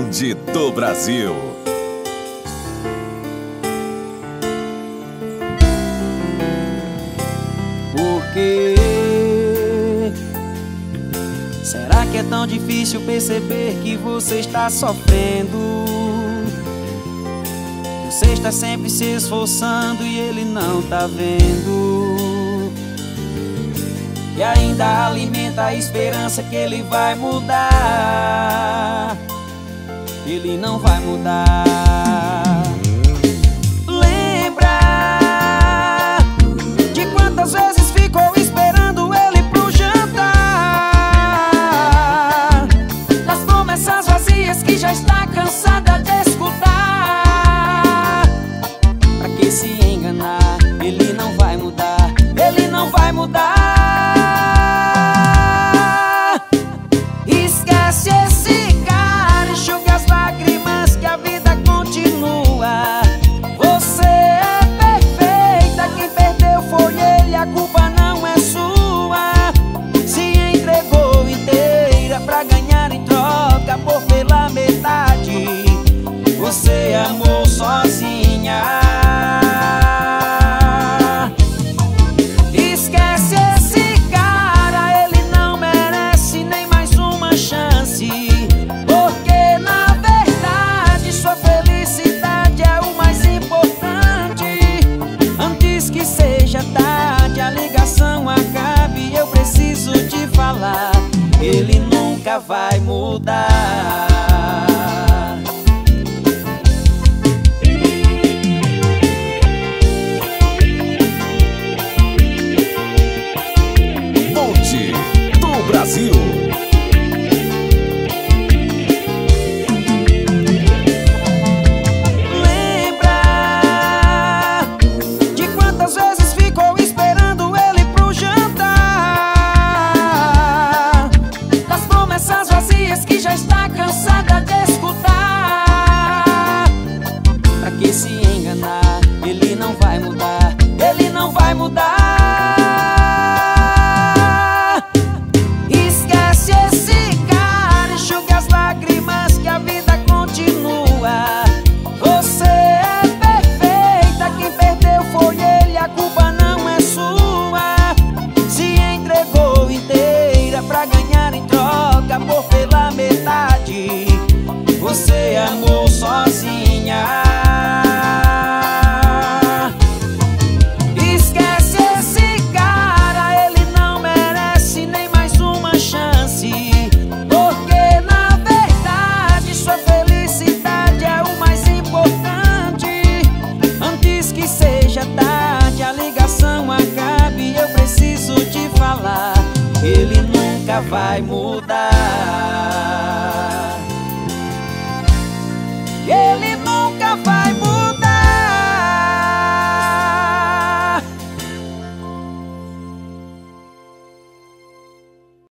Bonde do Brasil. Por quê? Será que é tão difícil perceber que você está sofrendo? Você está sempre se esforçando e ele não tá vendo. E ainda alimenta a esperança que ele vai mudar. Ele não vai mudar. Lembra de quantas vezes ficou esperando ele pro jantar, das promessas vazias que já está cansada de escutar. Pra que se enganar? Ele não vai mudar. Ele não vai mudar. Esquece esse cara, enxuga as lágrimas que a vida continua. Você é perfeita, quem perdeu foi ele, a culpa não é sua. Se entregou inteira pra ganhar em troca por pela metade. Você amou sozinha. Esquece esse cara, ele não merece nem mais uma chance. Porque na verdade sua felicidade é o mais importante. Antes que seja tarde, a ligação acabe, eu preciso te falar, ele nunca vai mudar. Bonde do Brasil. Lembra de quantas vezes ficou esperando ele pro jantar, das promessas vazias que já está cansada de escutar. Pra que se enganar? Ele não vai mudar. Ele não vai mudar. Esquece esse cara, enxuga as lágrimas que a vida continua. Você é perfeita, quem perdeu foi ele, a culpa não é sua. Se entregou inteira pra ganhar em troca por pela metade. Você amou sozinha. Esquece esse cara, ele não merece nem mais uma chance. Porque na verdade sua felicidade é o mais importante. Antes que seja tarde, a ligação acabe, eu preciso te falar, ele nunca vai mudar.